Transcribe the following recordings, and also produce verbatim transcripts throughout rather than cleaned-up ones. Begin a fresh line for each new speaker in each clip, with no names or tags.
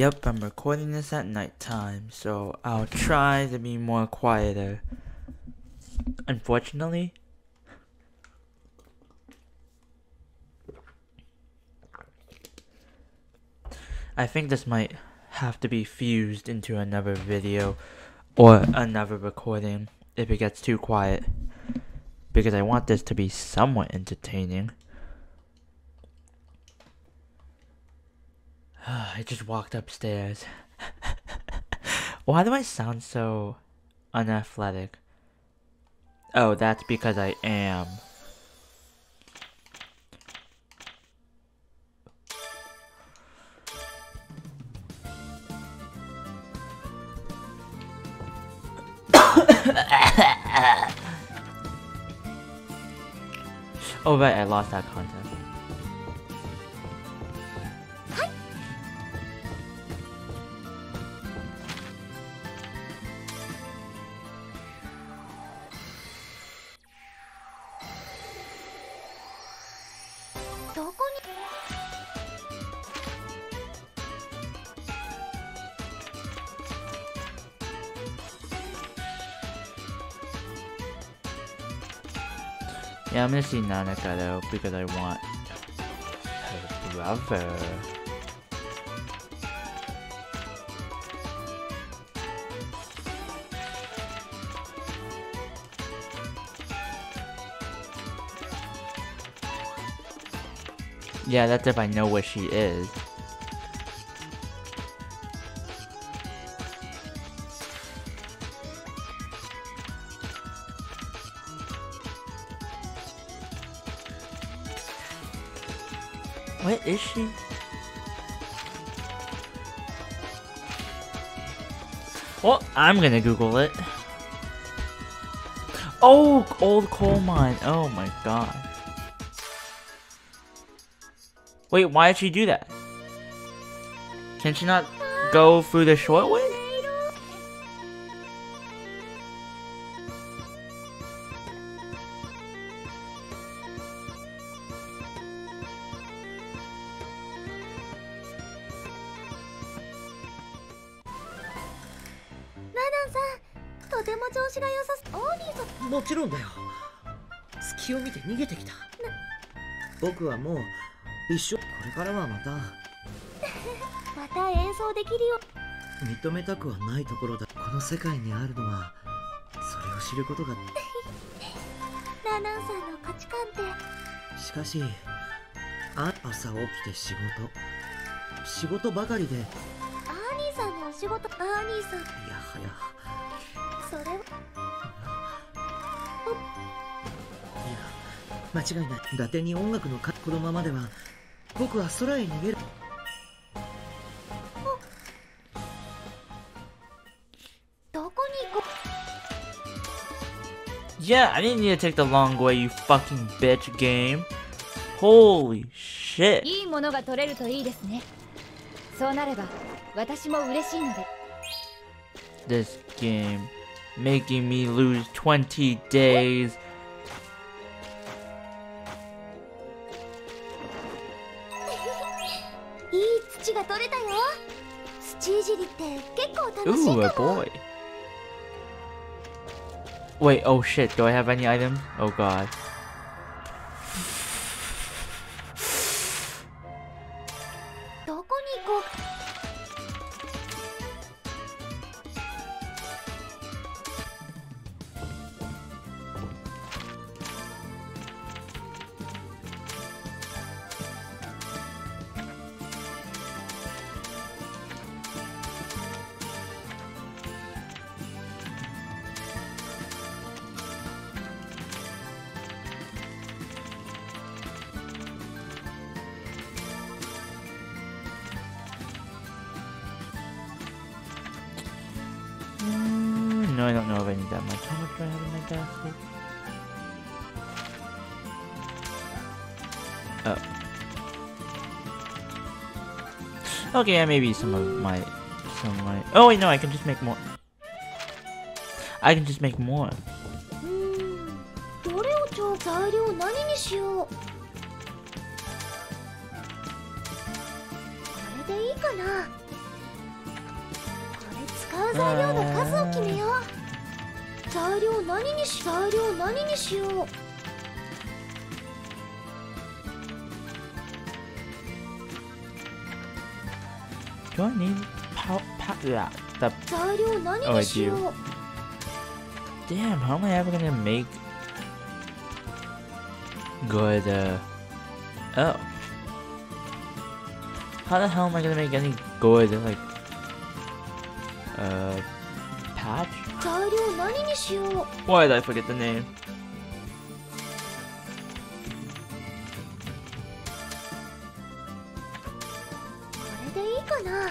Yep, I'm recording this at nighttime, so I'll try to be more quieter. Unfortunately, I think this might have to be fused into another video or another recording if it gets too quiet, because I want this to be somewhat entertaining. I just walked upstairs. Why do I sound so unathletic? Oh, that's because I am. Oh right, I lost that content. Yeah, I'm gonna see Nanaka though, because I want her brother. Yeah, that's if I know where she is. Where is she? Well, I'm gonna Google it. Oh, old coal mine. Oh my god. Wait, why did she do that? Can she not go through the short way?
Nadan-さん、とても調子が良さそう。オーディーさん。
もちろんだよ。隙を見て逃げてきた。僕はもう一緒。これからはまた
また演奏できるよ。
認めたくはないところだ。この世界にあるのはそれを知ることが。
ナナンさんの価値観って。
しかしあ朝起きて仕事仕事ばかりで。
アーニーさんのお仕事。アーニーさん。
いやはや
それは。
いや間違いない。伊達に音楽のかこのままでは僕は空へ逃げる。
どこに行こう。
Yeah, I didn't need to take the long way, you fucking bitch game. Holy shit.
いいものが取れるといいですね。そうなれば私も嬉しいので。
This game making me lose twenty days.
いい土が取れたよ。土いじりって結構楽しい
Ooh, a
かも。
boy. Wait, oh shit, do I have any items? Oh god.
どこに行こう。
Mm, no, I don't know if I need that much. How much do I have in my basket? Oh. Okay, yeah, maybe some of my... Some of my... Oh, wait, no, I can just make more. I can just make more.
うーん、どれをちょ材料何にしよう。これでいいかな。 使う材料の数を決めよう。材料何にし材料何にしよう。
Do I need pow pow yeah, the
材料何にしよう。
damn, how am I ever gonna make good uh oh. How the hell am I gonna make any good like uh patch?
材料何にしよう。
Why did I forget the name?
これでいいかな。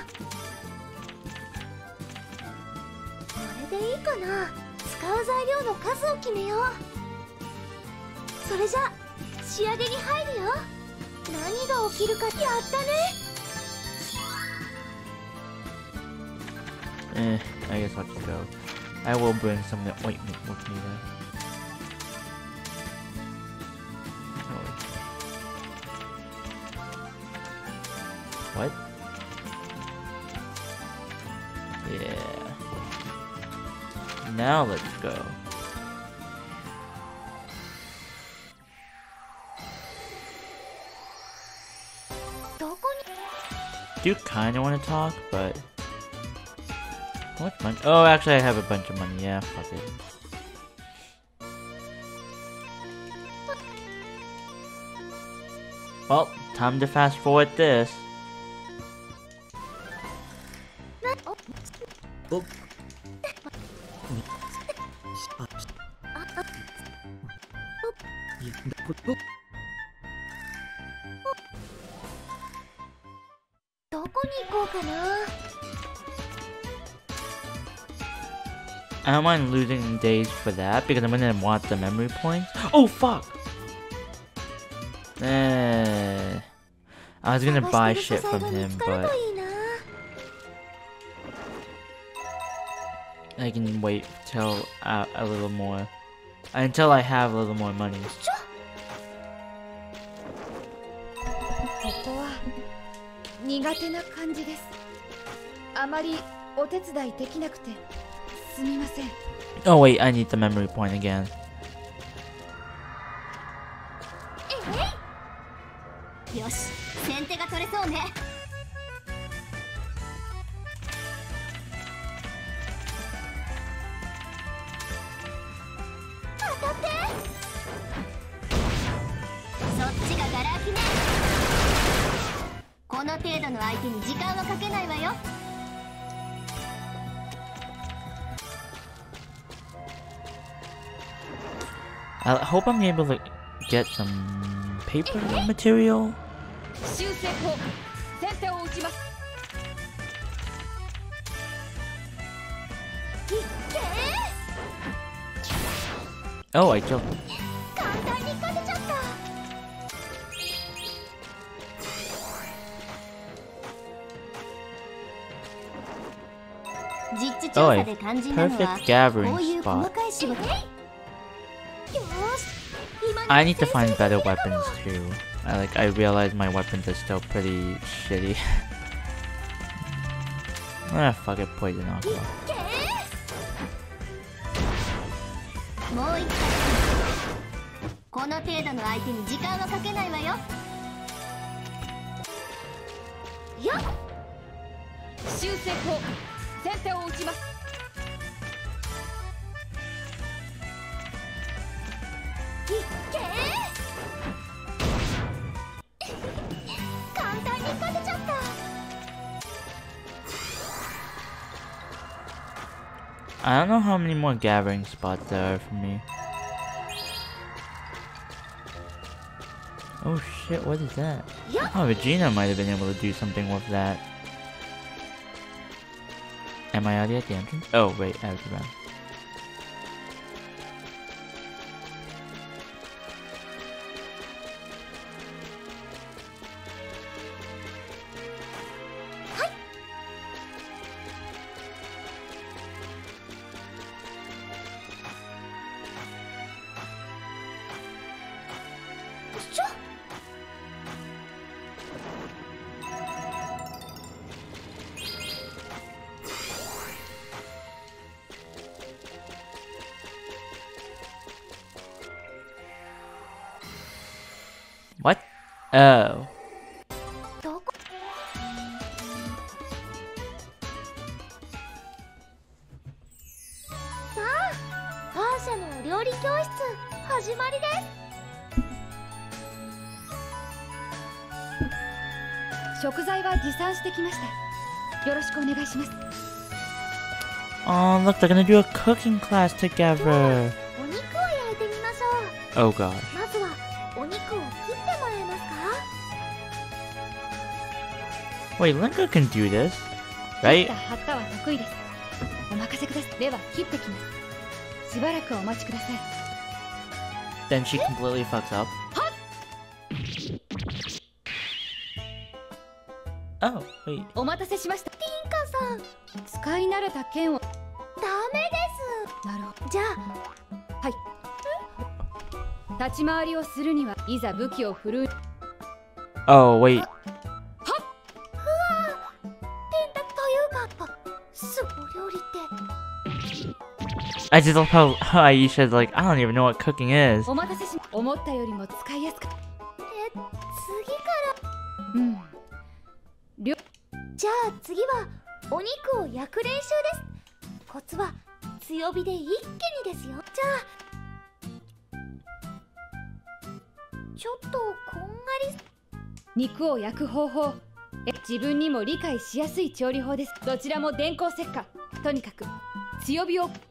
これでいいかな。使う材料の数を決めよう。それじゃ仕上げに入るよ。何が起きるか。やったね。
Eh, I guess I'll just go. I will bring some of the ointment with me then. Oh. What? Yeah. Now let's go. Do kind of want to talk, but what money? Oh, actually, I have a bunch of money. Yeah, fuck it. Well, time to fast forward this.
Oh.
どこに行こうかな。
I don't mind losing days for that because I'm gonna want the memory points. Oh fuck! Eh, I was gonna buy shit from him, but I can wait till uh, a little more, until I have a little more money.
ここは苦手な感じです。あまりお手伝いできなくてすみません。
Oh wait, I need the memory point again.
よし、先手が取れそうね。当たって。そっちがガラ空きね。この程度の相手に時間はかけないわよ。
I hope I'm able to get some paper material.
修正法、先手を打ちます。
Oh, I killed him.
簡単に勝てちゃった。実地調査で肝心なのは
perfect gathering
こういう細
spot.
かい仕事。よし。
I need to find better weapons too. I like I realize my weapons are still pretty shitty. Ah, fuck it, poison aqua.
もう一回。この程度の相手に時間はかけないわよ。よっ。
修正法、先手を打ちます。
簡単に勝てちゃった。
I don't know how many more gathering spots there are for me. Oh shit, what is that? Oh, Vegeta might have been able to do something with that. Am I already at the entrance? Oh, wait, I have to run. Oh.
どこさあ、アーシャのお料理教室始まりです。
食材は持参してきました。よろしくお願いします。
Oh, look, they're gonna do a cooking class together.
お肉を焼いてみましょう。
Oh god.
まずはお肉を切ってもらえますか？
Wait, Linka can do this,
切
right?
った葉っぱは得意です。お任せください。では切ってきます。しばらくお待ちください。
Then she completely fucks up. Oh, wait.
お待たせしました。
ティンカさん、
使い慣れた剣を。
ダメです。
なるほど。
じゃあ
立ち回りをするにはいざ武器を振るう。
Oh, wait.
ペンタというか、すごい料理って。
I just love how, how Aisha's like, I don't even know what cooking is.
お待たせし。思ったよりも使いやすかった。
え、次から
うん。りょ
じゃあ次はお肉を焼く練習です。コツは強火で一気にですよ。じゃあちょっとこんがり。
肉を焼く方法。え、自分にも理解しやすい調理法です。どちらも電光石火。とにかく強火を。
うーん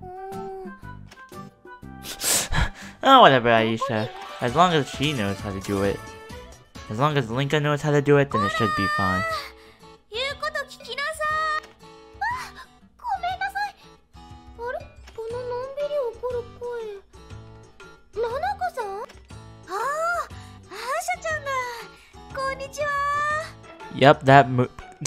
Oh, whatever, Aisha. As long as she knows how to do it. As long as Linka knows how to do it, then it should be fine.
言うこと聞きなさい。あ、ごめんなさい。あれ、こののんびり怒る声。ナナコさん？ああ、アーシャちゃんだ。こんにちは。
Yep, that mo-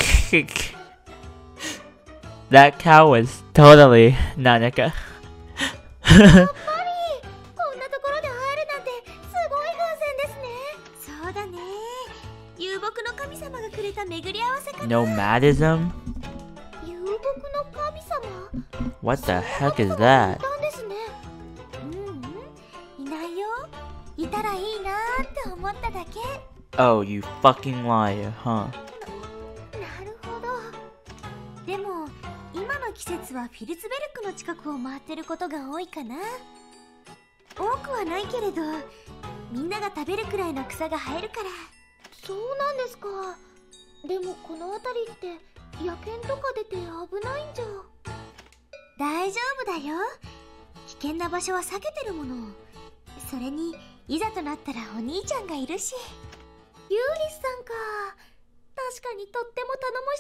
that cow was totally Nanaka.
やっぱりこんなところで会えるなんてすごい偶然ですね。そうだね。遊牧の神様がくれた巡り合わせかな。
Nomadism?
遊牧の神様？
What the heck is
そんな
that?
ことがあったんですね。ううん、いないよ。いたらいいなーって思っただけ。
Oh, you fucking liar, huh?
なるほど。でも今の季節はフィルツベルクの近くを回ってることが多いかな。多くはないけれど、みんなが食べるくらいの草が生えるから。そうなんですか。でもこの辺りって野犬とか出て危ないんじゃ。大丈夫だよ。危険な場所は避けてるもの。それにいざとなったらお兄ちゃんがいるし。ユーリスさんか。確かにとっても頼もし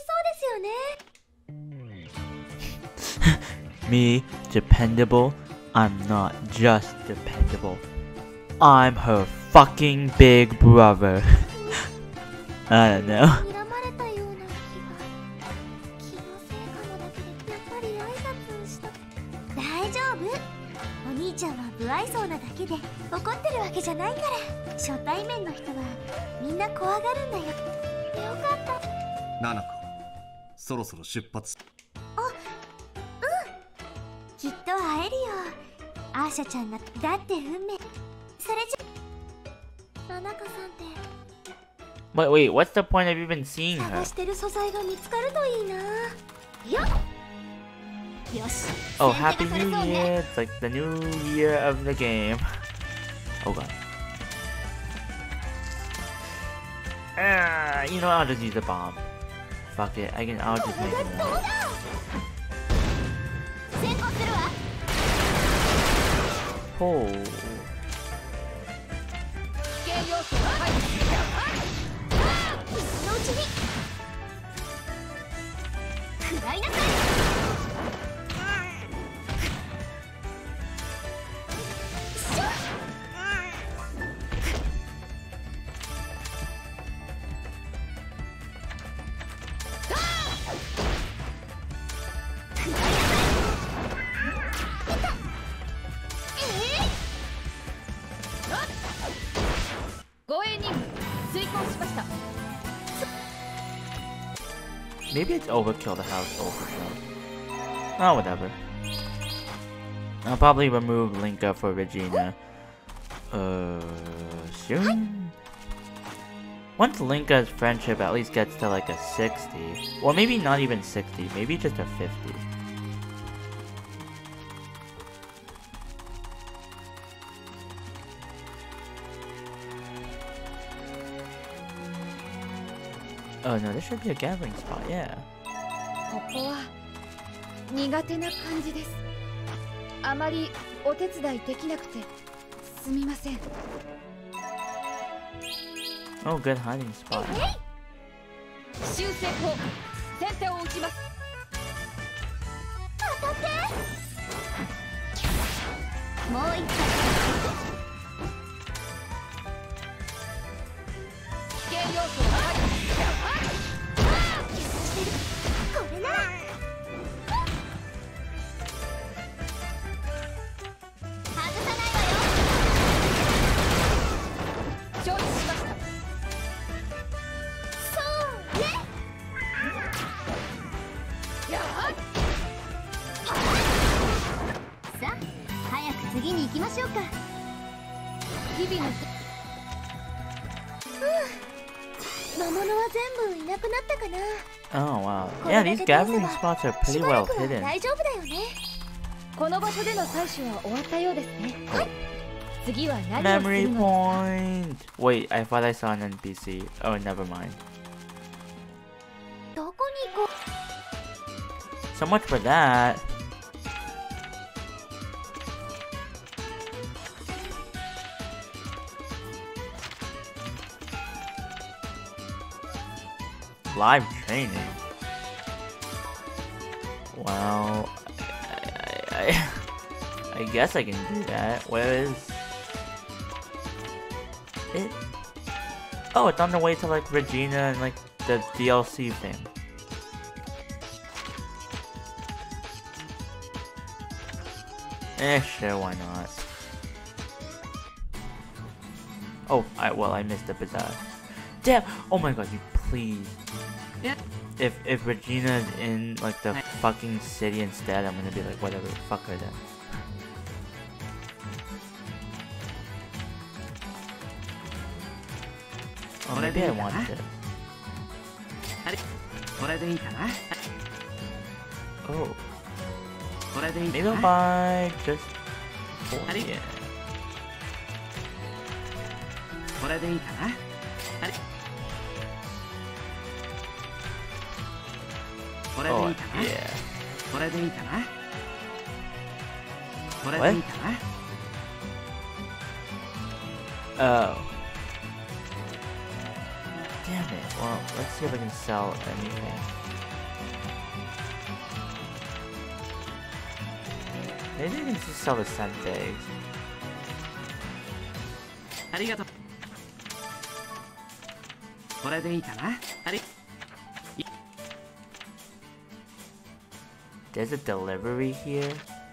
そうですよね。
Me, dependable? I'm not just dependable. I'm her fucking big brother. I don't know.
睨まれたような気が。気のせいかもだけど、やっぱり挨拶した。大丈夫。お兄ちゃんは不愛想なだけで怒ってるわけじゃないから。初対面の人はみんな怖がるんだよ。よかった。
ナナコ、そろそろ出発。
きっと会えるよ。アーシャちゃんが。だって運命。それじゃナナカさんって
Wait, wait, what's the point of even seeing her?
探してる素材が見つかるといいな。よっ、よし。
Oh,
先手
Happy
が取れ
New
そうね。
Year! It's like the new year of the game. Oh god. Ah, you know, I'll just use the bomb. Fuck it, I can, I'll just make it
どう
more.
だ。先行するわ。
Oh.
危険要素は入っている。
今のうちに食らいなさい。しょ。
護衛任務遂行しました。
Maybe it's overkill to have overkill. Oh, whatever. I'll probably remove Linka for Regina. Uh, soon? Once Linka's friendship at least gets to like a sixty, or maybe not even sixty, maybe just a fifty. Oh no, this should be a gambling spot, yeah.
ここは苦手な感じです。あまりお手伝いできなくてすみません。
Oh, good hiding spot.
修正法、先手を打ちます。
当たってもう一回
危険要素を排除。
これなら外さないわよ。
承知しました。
そうね。
やは
さあ早く次に行きましょうか。
日々の
魔物は全部いなくなったかな。
Oh wow. Yeah, these gathering spots are pretty well hidden.
大丈夫だよね。
この場所での採取は終わったようですね。次は何をす
Memory
るのですか？
point. Wait, I thought I saw an N P C. Oh, never mind.
どこに行こ
So much for that. Live training. Well, I, I, I, I guess I can do that. Where is it? Oh, it's on the way to like Regina and like the D L C thing. Eh, sure, why not? Oh, I well, I missed the bazaar. Damn! Oh my god, you please.
Yeah.
If if Regina's in like the fucking city instead, I'm gonna be like, whatever, fuck her then. Oh, maybe I want this. Oh. Maybe I'll buy just four. Yeah. Oh, yeah. What? Oh. Damn it. Well, let's see if I can sell anything. Maybe I can just sell the senteis. There's a delivery here.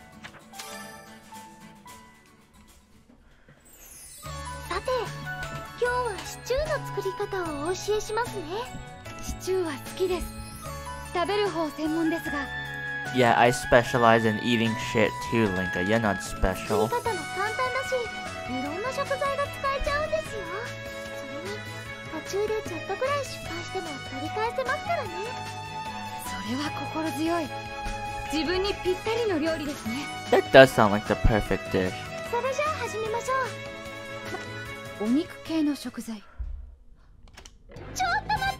さて、今日はシチューの作り方をお教えしますね。
シチューは好きです。食べる方専門ですが。
Yeah, I specialize in eating shit too, Linka. You're not
作り
special.
方も簡単だし、いろんな食材が使えちゃうんですよ。それに途中でちょっとくらい失敗しても取り返せますからね。
それは心強い。自分にぴったりの料理ですね。
That does sound like the perfect dish.
それじゃあ始めましょう。
お肉系の食材。
ちょっと待った！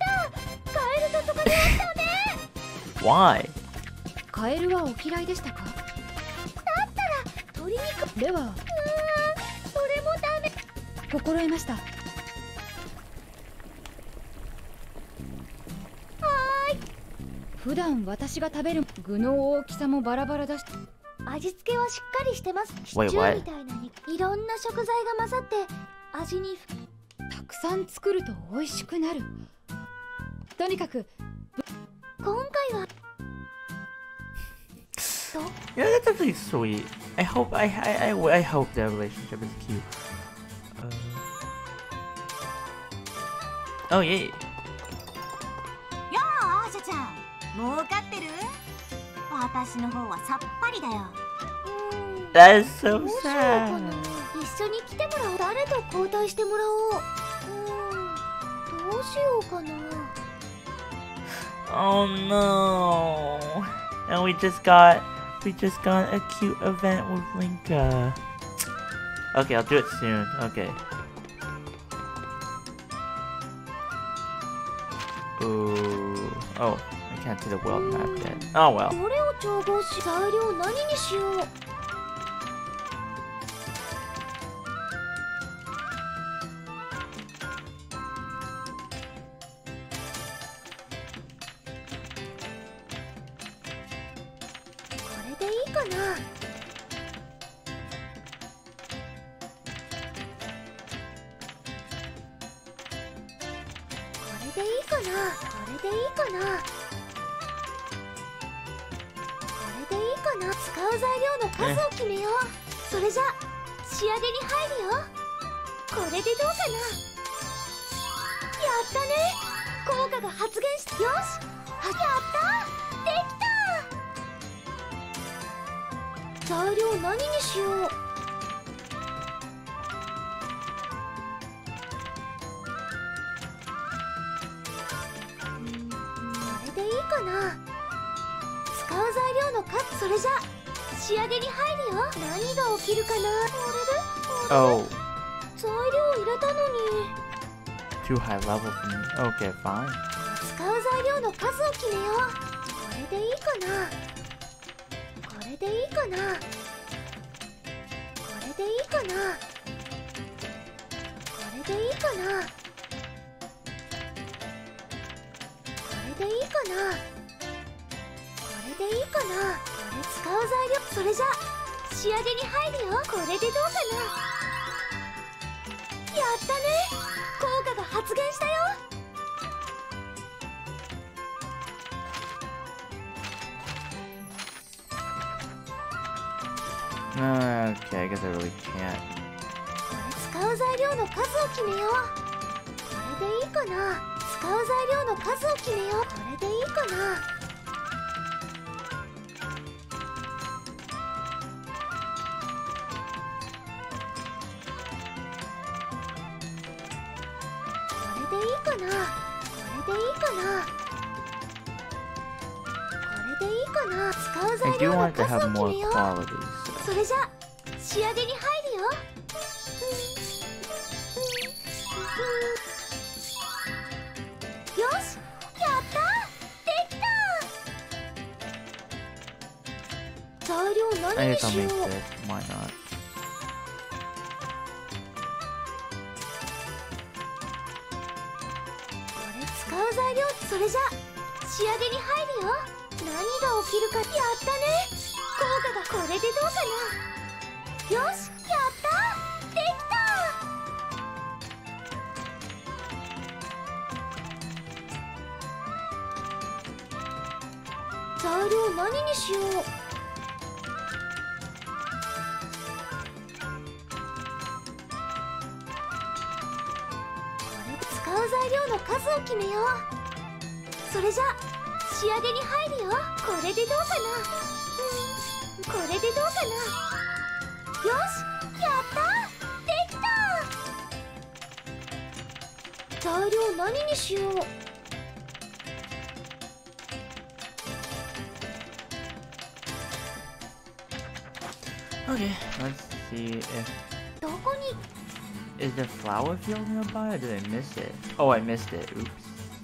カエルがそこにあったね。
Why?
カエルはお嫌いでしたか？
だったら鶏肉。
では、
うーん、それもダメ。
心得ました。
はーい。
普段私が食べる具の大きさもバラバラだし、
味付けはしっかりしてます。シチ
Wait,
ュー
what?
みたいなにいろんな食材が混ざって味に
たくさん作ると美味しくなる。とにかく
今回は
Yeah, that's actually sweet. I hope I I I, I hope their relationship is cute. Uh... Oh yeah.
よー、アーシャちゃん、儲かってる？私の方はさっぱりだよ。
That is so
どうしようかな。
sad.
一緒に来てもらおう。誰と交代してもらおう。うーん、どうしようかな。
Oh no! And we just got we just got a cute event with Linka. Okay, I'll do it soon. Okay. Ooh. Oh, I can't see the world map yet. Oh well.
どれを調合し、材料何にしよう。これでいいかな。これでいいかな。これでいいかな。これでいいかな。使う材料の数を決めよう。それじゃ仕上げに入るよ。これでどうかな。やったね。効果が発現した。よし、はやった、できた。材料何にしよう。これでいいかな。使う材料の数、それじゃ仕上げに入るよ。何が起きるかな。これで、これで
Oh,
材料入れたのに。
too high level for me. Okay, fine.
使う材料の数を決めよう。これでいいかな。これでいいかな。これでいいかな。これでいいかな。これでいいかな。これでいいかな。これ使う材料、それじゃ仕上げに入るよ。これでどうかな。やったね。効果が発現したよ。
Okay, I guess I really can't.
これ使う材料の数を決めよう。これでいいかな。使う材料の数を決めよう。これでいいかな。これでいいかな。これでいいかな。これでいいかな。使う
I
材
do
料の
want to
数
have
を決
more
めよう。
qualities. So.
それじゃ仕上げに入るよ。よし、やった、できた。材料
I
何に
guess I'll
しよ
make
う。
this. Why not?
これ使う材料、それじゃ仕上げに入るよ。何が起きるか。やったね。効果がこれでどうかな。よし、やった、できた。材料何にしよう。これ使う材料の数を決めよう。それじゃ仕上げに入るよ。これでどうかな。うん、これでどうかな。よし、やった、できた。材料何にしよう。
Okay, let's see if
どこに。
is the flower field nearby or did I miss it? Oh, I missed it. Oops.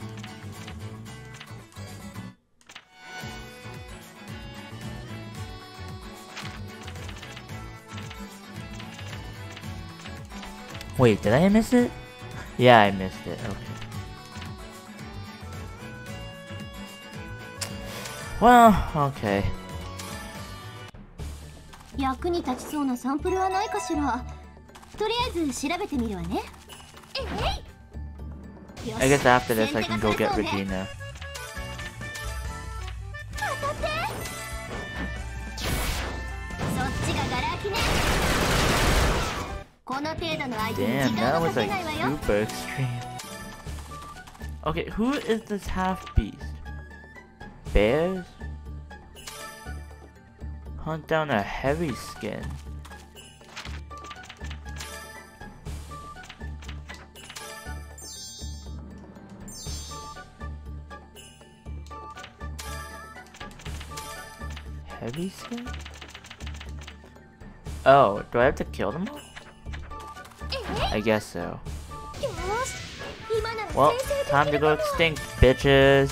Wait, did I miss it? Yeah, I missed it. Okay. Well, okay.
役に立ちそうなサンプルはないかしら。とりあえず調べてみるわね。えい。
I guess after this I can go get Regina.
当たって。そっちがガラ空きね。この程度の相手に
Damn,
時
that
間は
was
かけ
like
ないわよ。
super extreme. Okay, who is this half beast? Bears? Hunt down a heavy skin. heavy skin? Oh, do I have to kill them all? I guess so. Well, time to go extinct, bitches.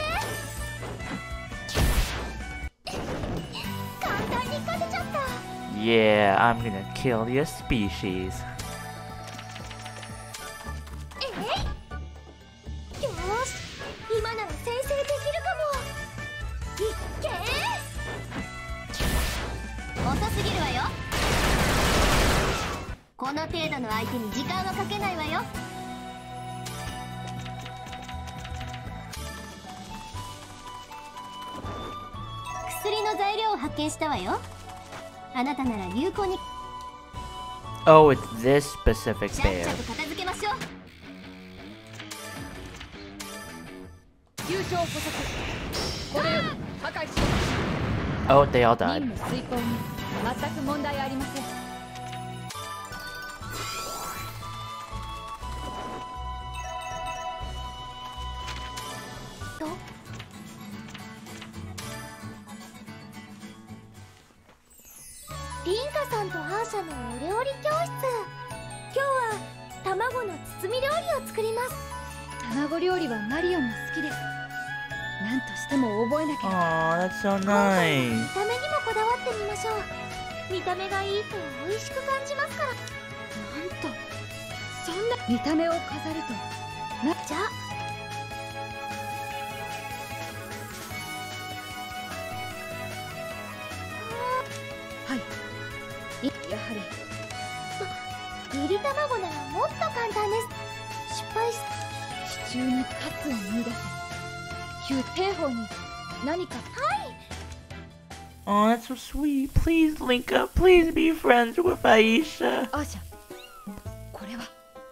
Yeah, I'm gonna kill your species. Oh, it's this specific bear. Oh, they all died. Oh, that's so nice.
見た目にもこだわってみましょう。見た目がいいと美味しく感じますから。
なんとそんな見た目を飾るとな。
じゃあ
はいやはり
いり卵ならもっと簡単です。失敗し
地中にカツを見出せ。兵法に何か。はい。
Oh, that's so sweet. Please link up. Please be friends with Aisha.
アーシャ、これは。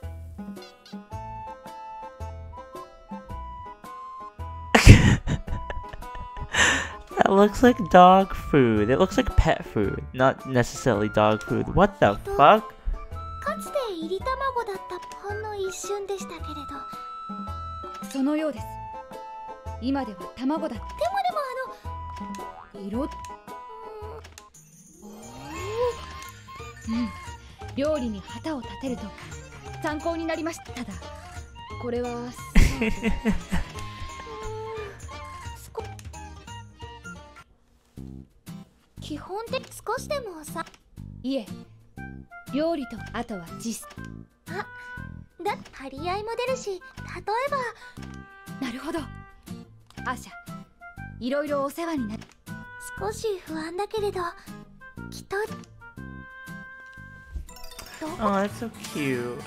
That looks like dog food. It looks like pet food, not necessarily dog food. What the fuck?
かつていり卵だったほんの一瞬でしたけれど。
そのようです。今では卵だ。でも
でもあの
色。うん、料理に旗を立てると参考になりました。ただこれは
基本的少しでもさ。
いえ、料理とあとは実。
あ、だ張り合いも出るし、例え
ば。なるほど。アーシャ、いろいろお世話になる。
少し不安だけれど、きっと。
Oh, that's so cute.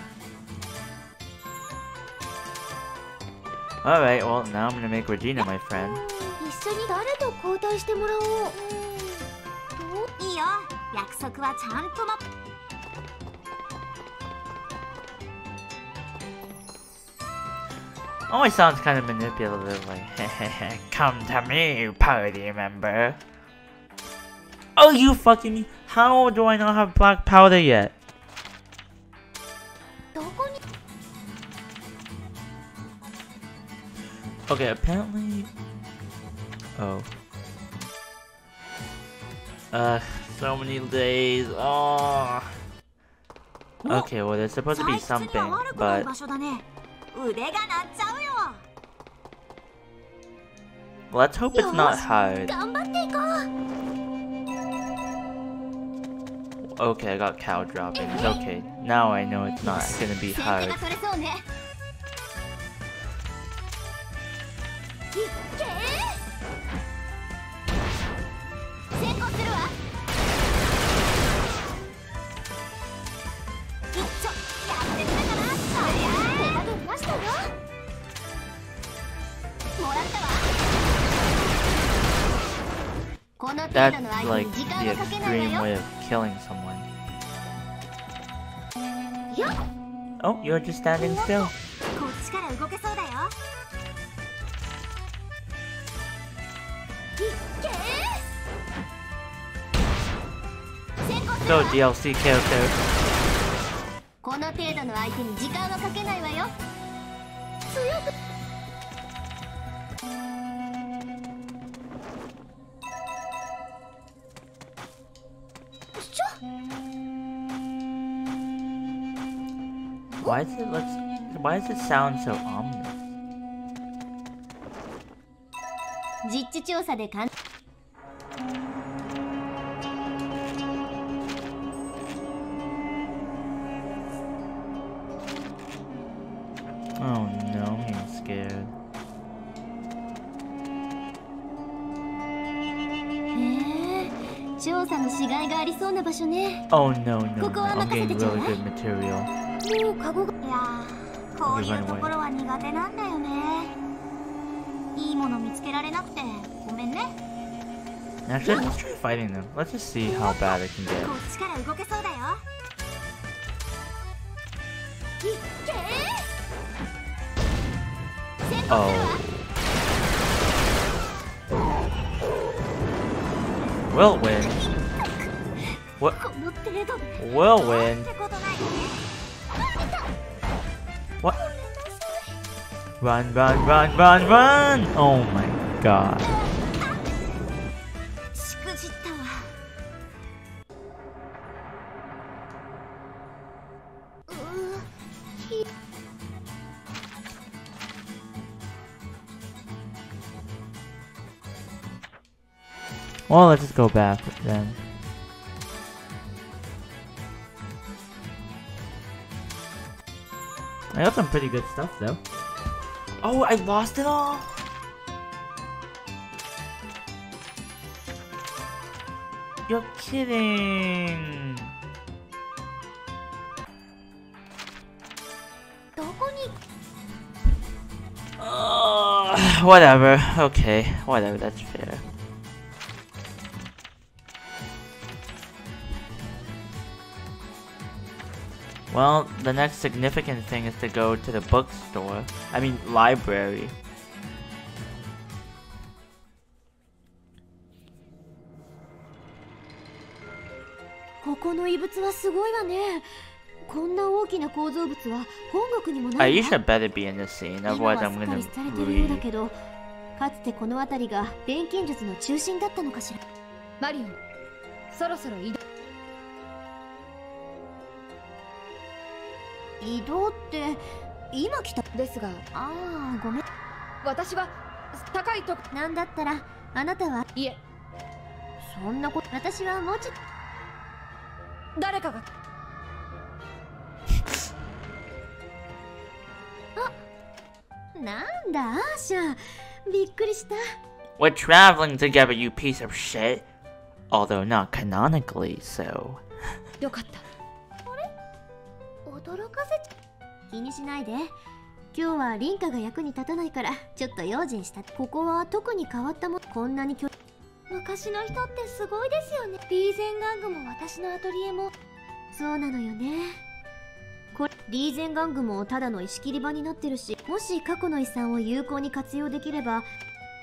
Alright, well, now I'm gonna make Regina my friend.
一緒に誰と交代してもらおう。いいよ、約束はちゃんとま。
Always sounds kind of manipulative, like, come to me, party member. Oh, you fucking... How do I not have black powder yet? Okay, apparently... Oh. Uh, so many days. Oh. Okay, well, there's supposed to be something, but... Let's hope it's not hard. Okay, I got cow droppings. Okay, now I know it's not gonna be hard. That's like the extreme way of killing someone. Oh, you're just standing still. So D L C character. Why does it look? Why does it sound so ominous?
実地調査でかん
Oh no, I'm scared.
へえ、調査のしがいがありそうな場所ね。
Oh no, no, no.
ここは
I'm
任せ
getting
てちょう
really
だい。
good material.
もうカゴがいやー、こういうところは苦手なんだよね。いいもの見つけられなくてごめんね。
Actually, let's try fighting them. Let's just see how bad it can
こ
get.
っちから動けそうだよ。いっけー。先行するわ。
We'll win. What?
この程度で
We'll win.
ってことないよね。
What? Run, run, run, run, run! Oh my god.
しくじったわ。うーひ
Well, let's just go back then. I got some pretty good stuff though. Oh, I lost it all? You're kidding.
どこに
Uh, whatever. Okay, whatever. That's fair. Well, the next significant thing is to go to the bookstore. I mean, library.
ここの遺物はすごいわね。こんな大きな構造物は本国にもな
Uh,
い
you
わ。
should better be in this scene,
今
otherwise
は
I'm
すっか
gonna
りされてるようだ
read.
けど、かつてこの辺りが錬金術の中心だったのかしら。
マリオン、そろそろ移動。
移動って今来た。
ですが、
ああ、ごめん。
私は高いとこ。
なんだったらあなたはい
え、
そんなこと。私はもうちょっ
誰かが。
と。なんだアーシャ、びっくりした。
We're traveling together, you piece of shit. Although not canonically, so.
よかった。
驚かせちゃ。気にしないで。今日はリンカが役に立たないからちょっと用心した。ここは特に変わったもん。こんなに距離。昔の人ってすごいですよね。リーゼンガングも私のアトリエも。そうなのよね。これリーゼンガングもただの石切り場になってるし、もし過去の遺産を有効に活用できれば。うーん、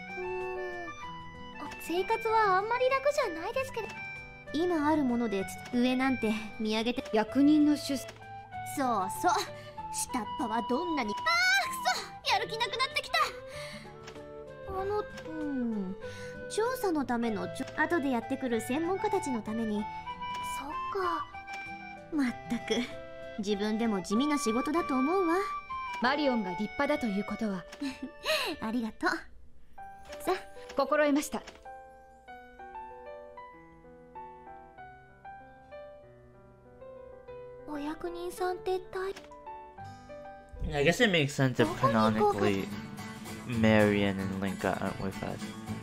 生活はあんまり楽じゃないですけど、今あるもので上なんて見上げて。
役人の出。
そうそう、下っ端はどんなに。ああ、くそ、やる気なくなってきた。あの、うん、調査のためのちょ後でやってくる専門家たちのために。そっか。まったく自分でも地味な仕事だと思うわ。
マリオンが立派だということは
ありがとう。さあ、
心得ました。
お役人さんって大。
I guess it makes sense if canonically Marion and Linka aren't with us.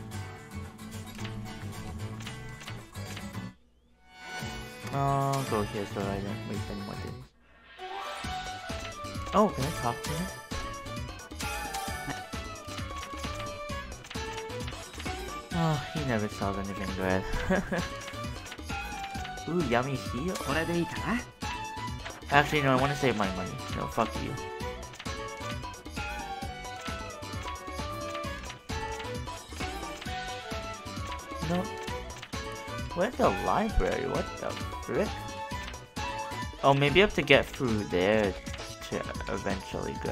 I'll go here so I don't waste any more days. Oh, can I talk to him? Oh, he never sells anything good. Ooh, yummy heel.
これでいいかな。
Actually, no, I want to save my money. No, fuck you. No. Where's the library? What the frick? Oh, maybe I have to get through there to eventually go.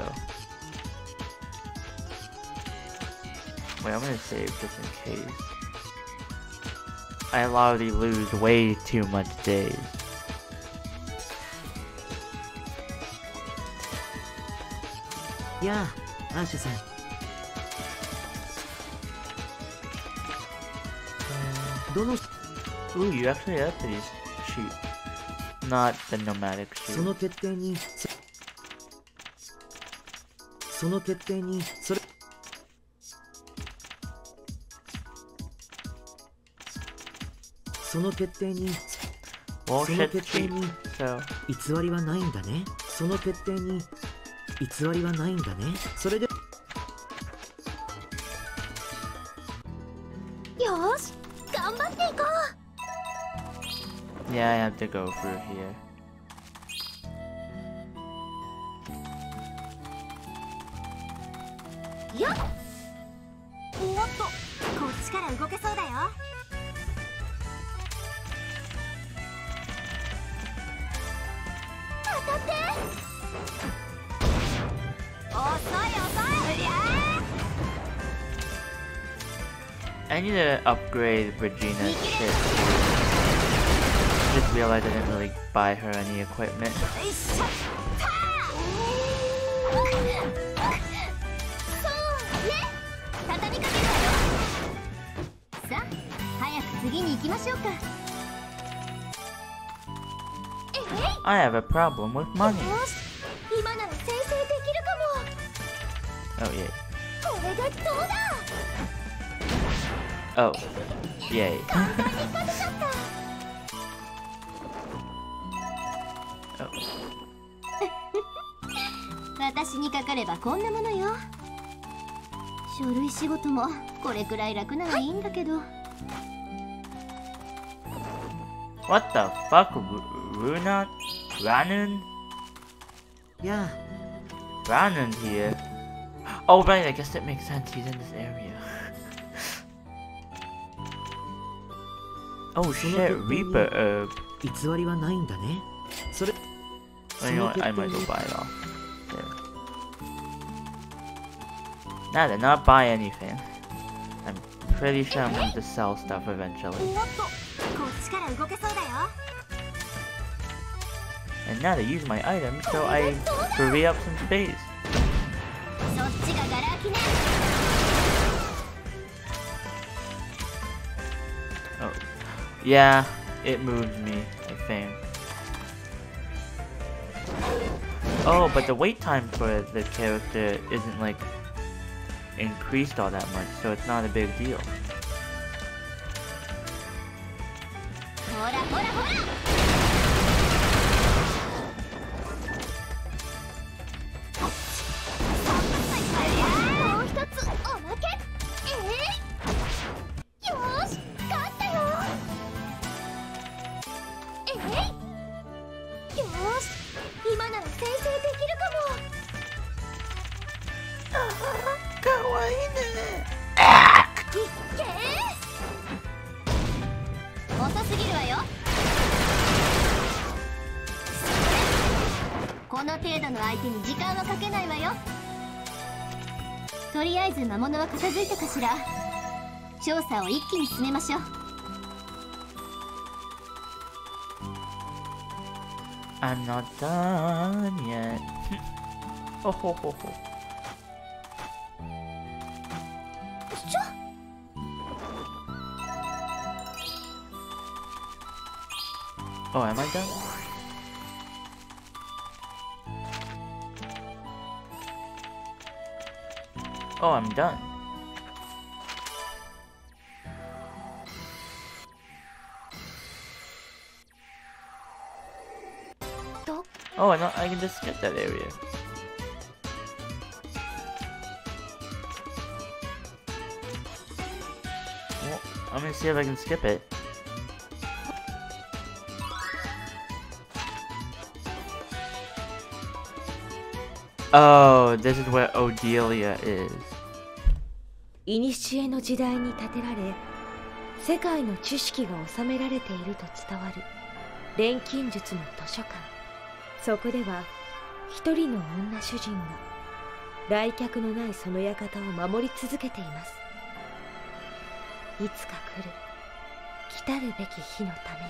Wait, I'm gonna save just in case. I already lose way too much days.
やあアーシャさん。どの
Ooh, you actually have these sheep. Not the nomadic
そ
sheep.
の決定にそその決定にそれその決定に
Well,
その
shit
決定
sheep.
に
So,
偽りはないんだね。その決定に偽りはないんだね。それで
よーし頑張っていこ
yeah, I have to go through here.
うよっおっとこっちから動けそうだよ当たって遅い遅い
I need to upgrade Regina's shit. Just realized I didn't really buy her any equipment.
よいしょたそうね畳みかけるわよさあ早く次に行きましょうかえい
I have a problem with money.
よし今なら先制できるか
Oh, yay.
もこれでどうだ
Oh, yay.
簡単に勝てちゃった
Oh.
私にかかればこんなものよ書類仕事もこれくらい楽ならいいんだけど
What the fuck? Ru- Runa? Ranun?
や
Ranun here. Oh, right, I guess it makes sense. He's in this area. Oh shit, Reaper Herb.
偽りはないんだね。それ
Well, you know what? I might as well buy it all. There. Nah, to not buy anything. I'm pretty sure I'm going to sell stuff eventually.
おっとこっちから動けそうだよ
And now to use my items so I free up some space.
そっちがガラ空きね
Oh. Yeah, it moves me, I think. Oh, but the wait time for the character isn't like increased all that much, so it's not a big deal.
ほらほらほら もう一つおまけえいよーし勝ったよえいよーし今なら先制できるかもあはかわいいねいっけー遅すぎるわよこの程度の相手に時間はかけないわよとりあえず魔物は片付いたかしら調査を一気に進めましょう
I'm not done yet. Oh ho ho ho.
しょ
Oh, am I done? Oh, I'm done. Oh, I know I can just skip that area. Well, I'm gonna see if I can skip it. Oh, this is where Odelia is.
古の時代に建てられ、世界の知識が収められていると伝わる錬金術の図書館。そこでは一人の女主人が来客のないその館を守り続けています。いつか来る来たるべき日のため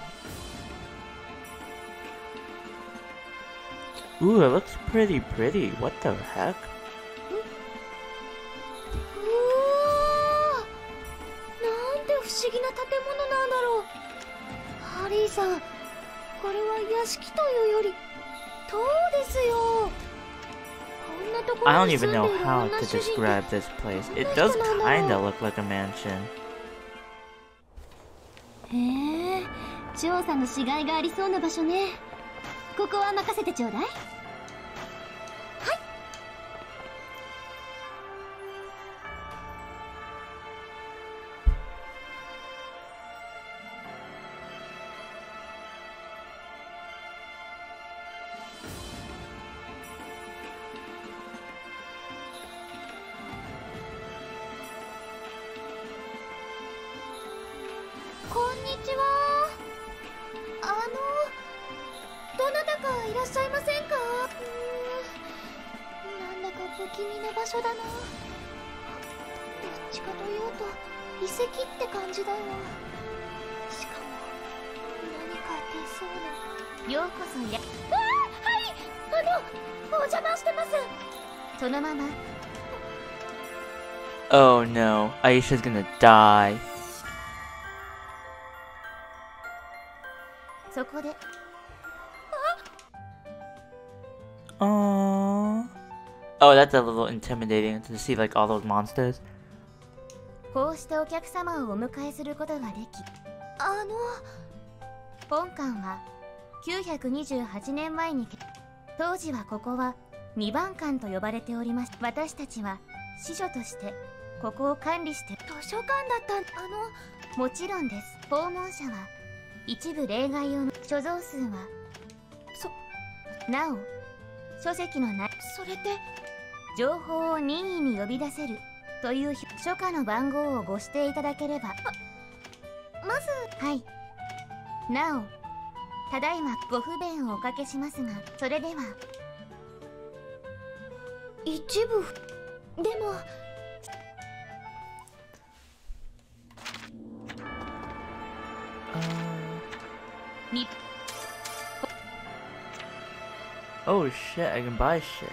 に。
Ooh, it looks pretty pretty. What the heck?
ハリーさん、これは屋敷というより塔ですよ。こんなとこ
I
ろ
don't
に住
even
んで
know
いる
how
女
to
主人って
describe this place. It does kinda look like a mansion.
へえ、調査のしがいがありそうな場所ね。ここは任せてちょうだい。こんにちは。あの、どなたかいらっしゃいませんか？うーん、なんだか不気味な場所だな。どっちかというと遺跡って感じだよ。しかも何か出そうな。ようこそや。ああ、はい、あの、お邪魔してます。そのまま。
Oh no, Aisha's gonna die.
そこで
Aww. Oh, that's a little intimidating to see like all those monsters.
こうしてお客様をお迎えすることができ、あの本館はきゅうひゃくにじゅうはちねんまえに当時はここはにばん館と呼ばれておりました。私たちは司書としてここを管理して。図書館だった。あのもちろんです。訪問者は一部例外用の所蔵数はそなお書籍のないそれって情報を任意に呼び出せるという書家の番号をご指定いただければ。まずはい。なおただいまご不便をおかけしますが、それでは一部でも。に
Oh shit, I can buy shit.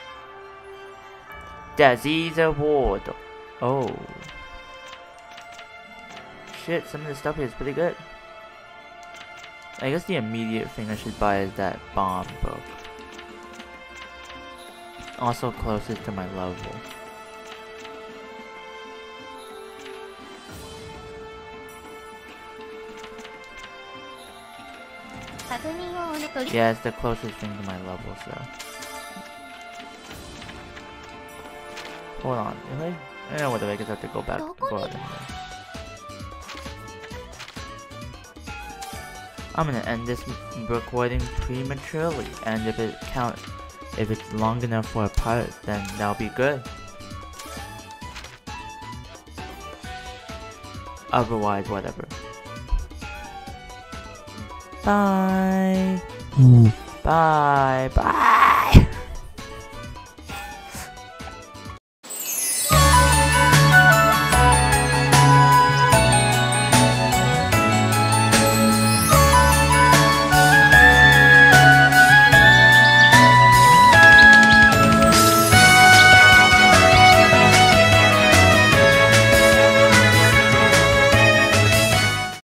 Disease Award. Oh. Shit, some of the stuff here is pretty good. I guess the immediate thing I should buy is that bomb book. Also closest to my level.
確認をおねとり。
Yeah, it's the closest thing to my level, so. Hold on, if I, I don't know what, I guess I have to go back, go out anyway. I'm gonna end this recording prematurely, and if it counts, if it's long enough for a part, then that'll be good. Otherwise, whatever. Bye. Bye. Bye.